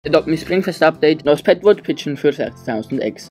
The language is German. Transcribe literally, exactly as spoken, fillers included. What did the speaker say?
Adopt Me Springfest Update, neues Petwort Pigeon für sechstausend X.